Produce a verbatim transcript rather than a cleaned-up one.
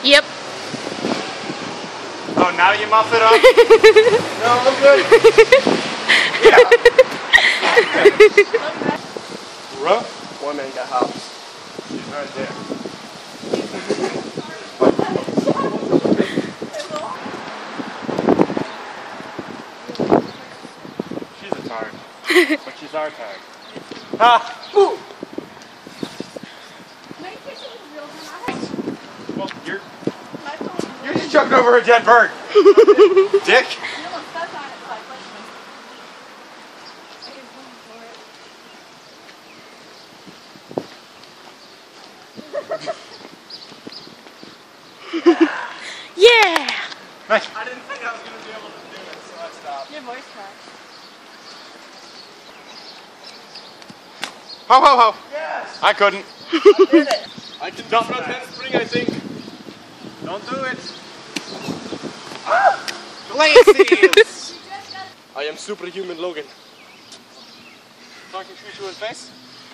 Yep. Oh, now you muff it up? No, I'm good. Yeah. Rough woman in the house. She's right there. She's a tard. But she's our tard. Ah! Ooh! Well, you're... You're just jumping over a dead bird. Dick. Yeah! Nice. I didn't think I was going to be able to do it, so I stopped. Your voice cracked. Ho ho ho! Yes! I couldn't. I did it! I did not front handspring, I think. Don't do it. Glaciers! I am superhuman Logan. Talking true to his face?